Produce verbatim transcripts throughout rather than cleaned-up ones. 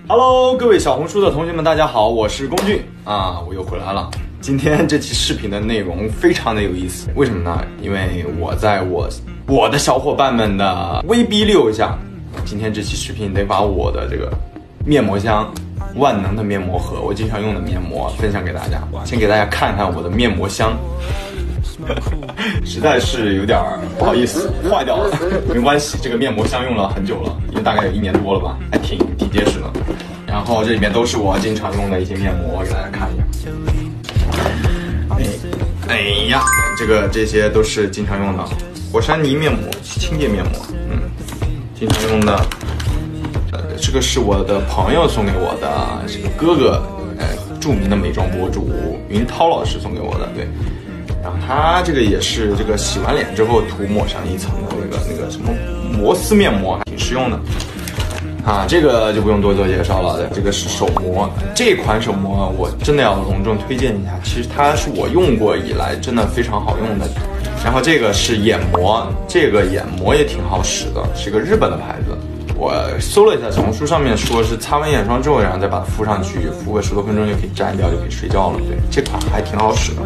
Hello， 各位小红书的同学们，大家好，我是龚俊啊，我又回来了。今天这期视频的内容非常的有意思，为什么呢？因为我在我我的小伙伴们的威逼利诱下，今天这期视频得把我的这个面膜箱、万能的面膜盒，我经常用的面膜分享给大家。先给大家看看我的面膜箱。实在是有点不好意思，坏掉了，没关系，这个面膜箱用了很久了，因为大概有一年多了吧，还挺挺结实的。然后这里面都是我经常用的一些面膜，给大家看一下。哎，哎呀，这个这些都是经常用的火山泥面膜、清洁面膜，嗯，经常用的。呃，这个是我的朋友送给我的，是个哥哥，呃，著名的美妆博主云涛老师送给我的，对。然后它这个也是这个洗完脸之后涂抹上一层的那个那个什么摩丝面膜，还挺实用的啊。这个就不用多做介绍了，这个是手膜，这款手膜我真的要隆重推荐一下，其实它是我用过以来真的非常好用的。然后这个是眼膜，这个眼膜也挺好使的，是个日本的牌子。我搜了一下小红书上面说是擦完眼霜之后，然后再把它敷上去，敷个十多分钟就可以摘掉，就可以睡觉了。对，这款还挺好使的。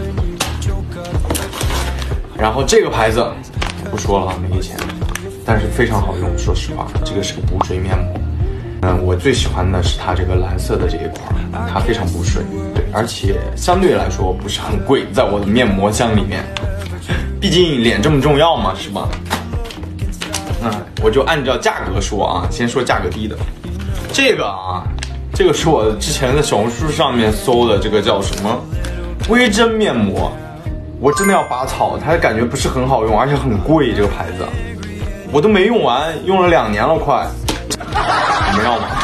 然后这个牌子不说了，没给钱，但是非常好用。说实话，这个是个补水面膜。嗯，我最喜欢的是它这个蓝色的这一块，它非常补水，对，而且相对来说不是很贵，在我的面膜箱里面，毕竟脸这么重要嘛，是吧？那我就按照价格说啊，先说价格低的。这个啊，这个是我之前在小红书上面搜的，这个叫什么微针面膜。我真的要拔草，它感觉不是很好用，而且很贵。这个牌子我都没用完，用了两年了快。你们要吗？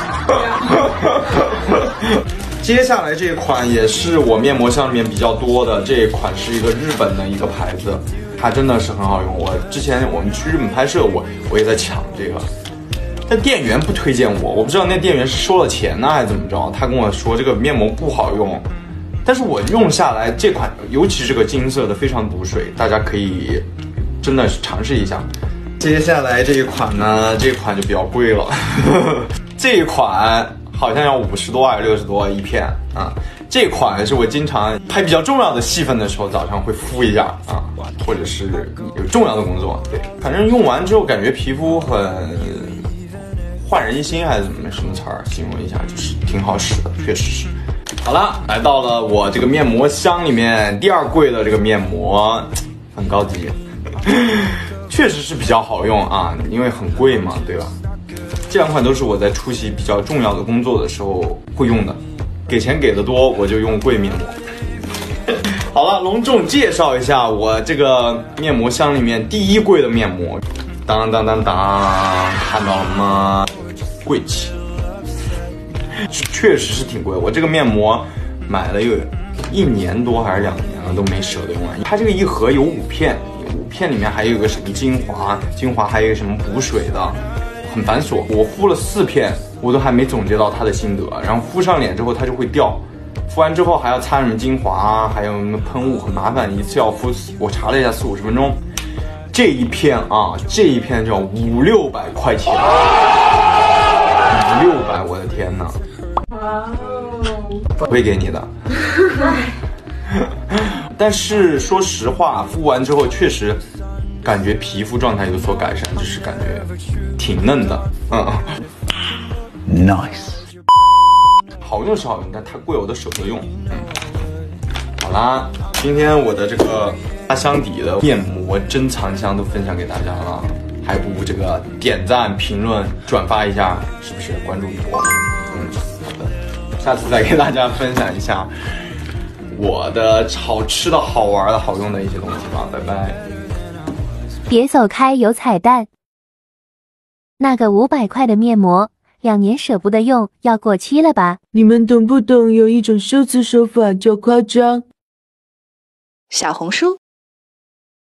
接下来这一款也是我面膜箱里面比较多的，这一款是一个日本的一个牌子，它真的是很好用。我之前我们去日本拍摄，我我也在抢这个，但店员不推荐我，我不知道那店员是收了钱呢还是怎么着，他跟我说这个面膜不好用。但是我用下来这款，尤其是这个金色的，非常补水，大家可以真的是尝试一下。接下来这一款呢，这一款就比较贵了，这一款好像要五十多还是六十多一片啊。这款是我经常拍比较重要的戏份的时候，早上会敷一下啊，或者是有重要的工作，对，反正用完之后感觉皮肤很焕然一新，还是怎么什么词儿形容一下，就是挺好使的，确实是。好了，来到了我这个面膜箱里面第二贵的这个面膜，很高级，确实是比较好用啊，因为很贵嘛，对吧？这两款都是我在出席比较重要的工作的时候会用的，给钱给的多，我就用贵面膜。好了，隆重介绍一下我这个面膜箱里面第一贵的面膜，当当当当，看到了吗？贵气。确实是挺贵，我这个面膜买了有一年多还是两年了，都没舍得用完。它这个一盒有五片，五片里面还有一个什么精华，精华还有一个什么补水的，很繁琐。我敷了四片，我都还没总结到它的心得。然后敷上脸之后它就会掉，敷完之后还要擦什么精华啊，还有什么喷雾，很麻烦，一次要敷，我查了一下四五十分钟。这一片啊，这一片就要五六百块钱，五六百，我的天哪！不会给你的。但是说实话，敷完之后确实感觉皮肤状态有所改善，就是感觉挺嫩的。嗯 ，nice。好用是好用，但太贵我都舍不得用。嗯，好啦，今天我的这个大箱底的面膜珍藏箱都分享给大家了，还不如这个点赞、评论、转发一下，是不是？关注我。嗯，好的。下次再给大家分享一下我的好吃的好玩的好用的一些东西吧，拜拜。 别走开，有彩蛋。那个五百块的面膜，两年舍不得用，要过期了吧？ 你们懂不懂？有一种修辞手法叫夸张。 小红书